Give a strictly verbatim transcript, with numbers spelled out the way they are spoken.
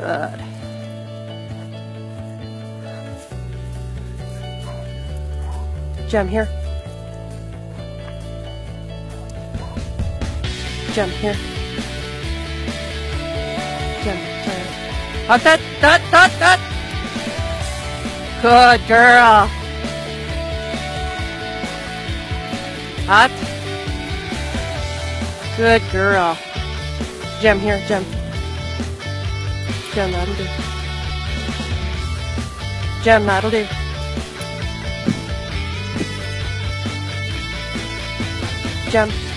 Good. Gem here. Gem here. Gem, gem. Hot that, that, that, that. Good girl. Hot. Good girl. Gem here, gem. Gem, that'll do. Gem, that'll do. Gem.